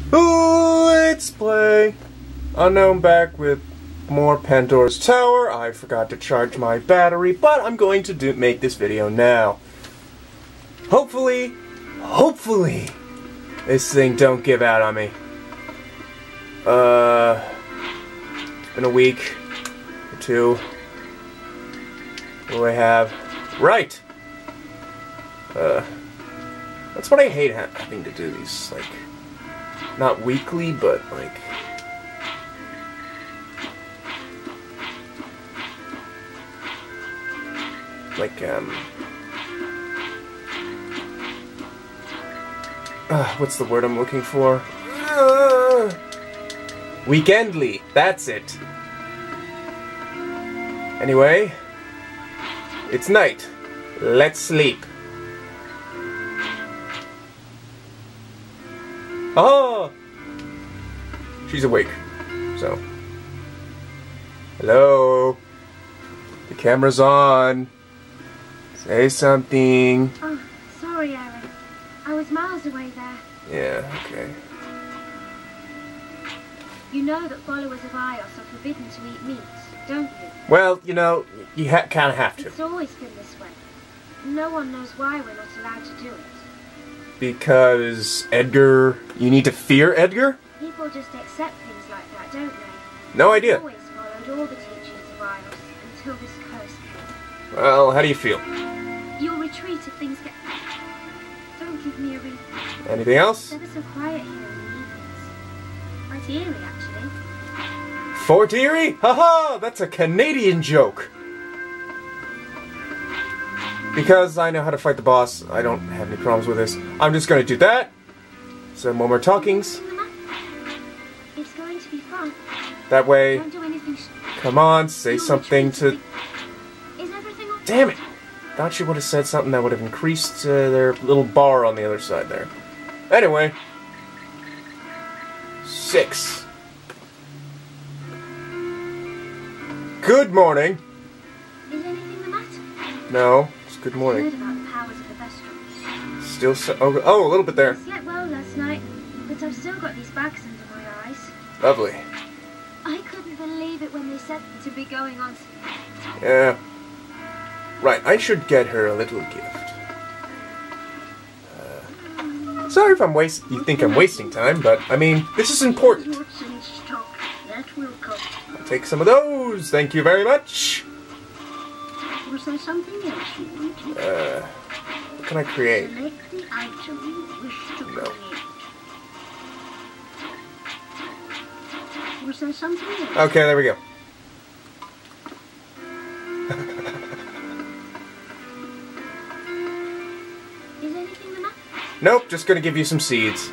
Let's play. Unknown back with more Pandora's Tower. I forgot to charge my battery, but I'm going to make this video now. Hopefully, this thing don't give out on me. It's been a week or two. What do I have? Right! That's what I hate having to do these, like, not weekly, but, like, what's the word I'm looking for? Weekendly, that's it. Anyway, it's night. Let's sleep. Oh! She's awake, so. Hello? The camera's on. Say something. Oh, sorry, Aaron. I was miles away there. Yeah, okay. You know that followers of Ios are forbidden to eat meat, don't you? Well, you know, you kind of have to. It's always been this way. No one knows why we're not allowed to do it. Because Edgar... You need to fear Edgar? People just accept things like that, don't they? No idea. I've always followed all the teachings of Ios until this curse came. Well, how do you feel? You'll retreat if things get... Don't give me a reason. Anything else? It's ever so quiet here in the evenings. Quite eerie, actually. Fort Erie? Haha! That's a Canadian joke! Because I know how to fight the boss, I don't have any problems with this. I'm just gonna do that. So, no more talkings. It's going to be fun. That way... Don't do anything. Come on, say something to... Is everything okay? Damn it! Thought she would have said something that would have increased their little bar on the other side there. Anyway. 6. Good morning. Is anything the matter? No, it's good I morning. heard about the powers of the Vestral. Still so... Oh, a little bit there. I slept well last night, but I've still got these bags under my eyes. Lovely. I couldn't believe it when they said to be going on... Yeah. Right, I should get her a little gift. Sorry if you think I'm wasting time, but, I mean, this is important. I'll take some of those, thank you very much. Was there something else you wanted? What can I create? Select the item you wish to No. create. Was there something else? Okay, there we go. Is anything the matter? Nope, just gonna give you some seeds.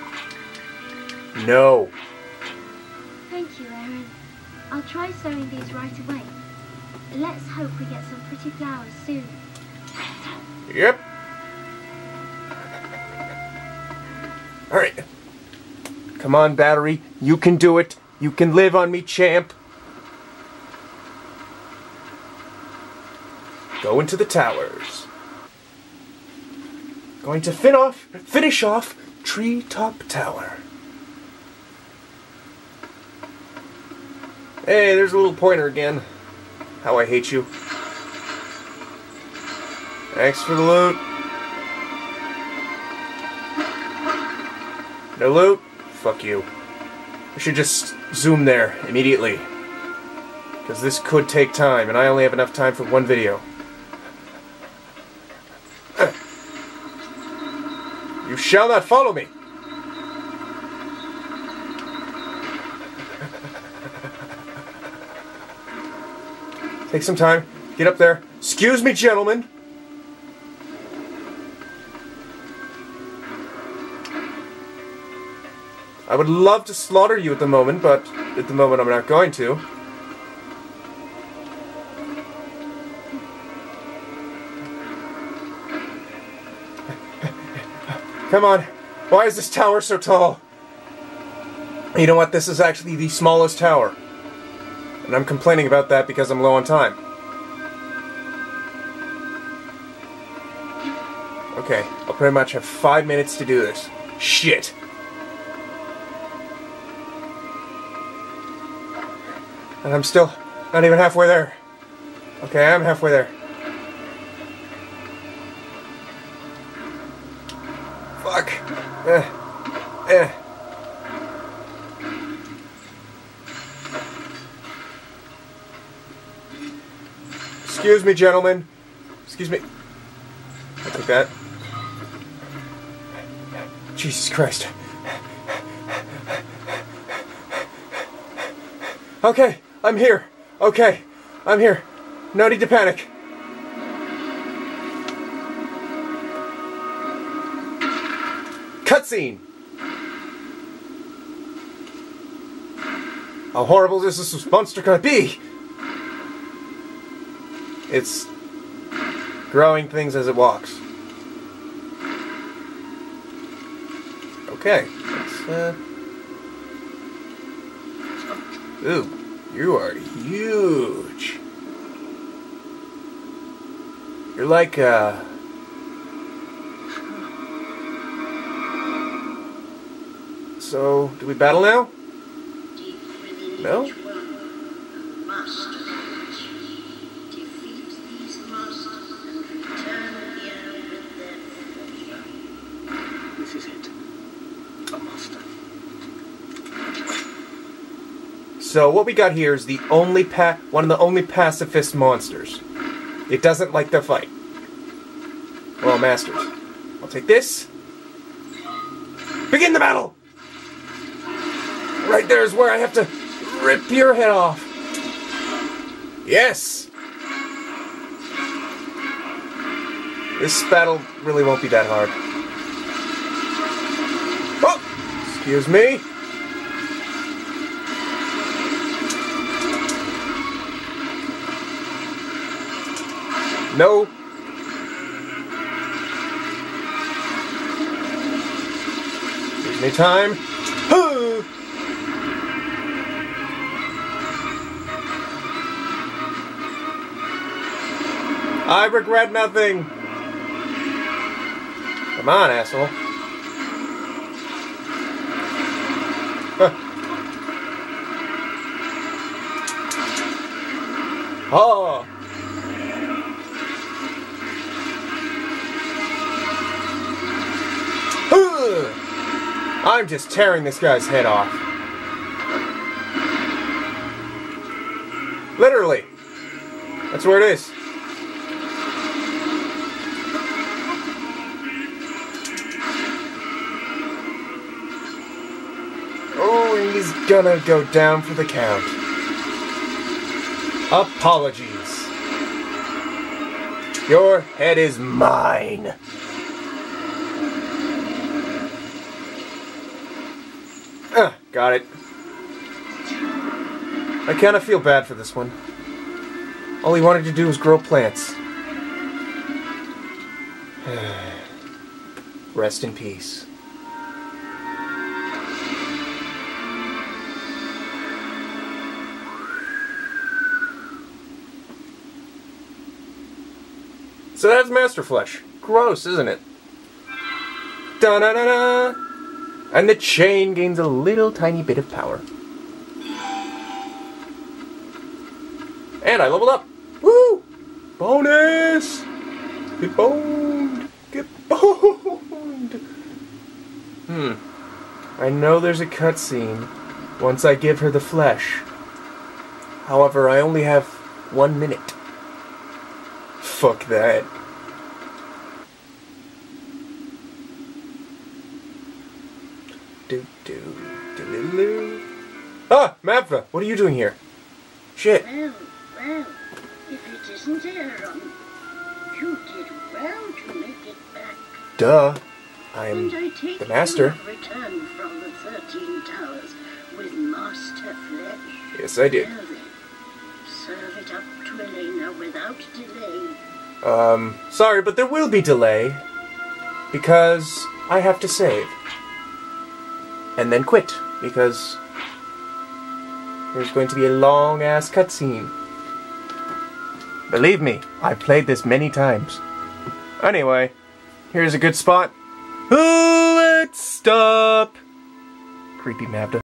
No. Thank you, Aaron. I'll try sowing these right away. Let's hope we get some pretty flowers soon. Yep. Alright. Come on, battery. You can do it. You can live on me, champ. Go into the towers. Going to finish off Treetop Tower. Hey, there's a little pointer again. How I hate you. Thanks for the loot. No loot? Fuck you. I should just zoom there immediately. Because this could take time, and I only have enough time for one video. You shall not follow me! Take some time. Get up there. Excuse me, gentlemen. I would love to slaughter you at the moment, but at the moment I'm not going to. Come on. Why is this tower so tall? You know what? This is actually the smallest tower. And I'm complaining about that because I'm low on time. Okay, I'll pretty much have 5 minutes to do this. Shit. And I'm still not even halfway there. Okay, I'm halfway there. Fuck. Excuse me, gentlemen. Excuse me. I took that. Jesus Christ. Okay, I'm here. Okay, I'm here. No need to panic. Cutscene! How horrible is this monster gonna be? It's growing things as it walks. Okay, let's, Ooh, you are huge. You're like, So, do we battle now? No? This is it. A master. So what we got here is the only one of the only pacifist monsters. It doesn't like the fight. Well, masters. I'll take this. Begin the battle! Right there is where I have to rip your head off. Yes! This battle really won't be that hard. Oh! Excuse me. No. Gives me time. I regret nothing. Come on, asshole. Oh. I'm just tearing this guy's head off. Literally. That's where it is. Oh, he's gonna go down for the count. Apologies. Your head is mine. Got it. I kind of feel bad for this one. All he wanted to do was grow plants. Rest in peace. So that's Master Flesh. Gross, isn't it? Da-na-na-na! And the chain gains a little tiny bit of power. And I leveled up! Woo! Bonus! Get boned! Get boned! I know there's a cutscene once I give her the flesh. However, I only have 1 minute. Fuck that. Ah! Mappa! What are you doing here? Shit. Well, if it isn't Aaron, you did well to make it back. Duh. I'm And I take the master. You have returned from the 13 Towers with Master Flesh. Yes, I did. Well then, serve it up to Elena without delay. Sorry, but there will be delay. Because I have to save. And then quit. Because there's going to be a long-ass cutscene. Believe me, I've played this many times. Anyway, here's a good spot. Let's stop. Creepy Mabda.